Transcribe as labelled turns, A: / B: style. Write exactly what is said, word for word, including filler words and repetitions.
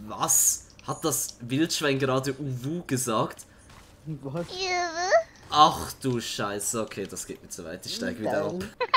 A: Was? Hat das Wildschwein gerade Uwu gesagt?
B: Was?
A: Ach du Scheiße, okay, das geht mir zu weit. Ich steige wieder ab.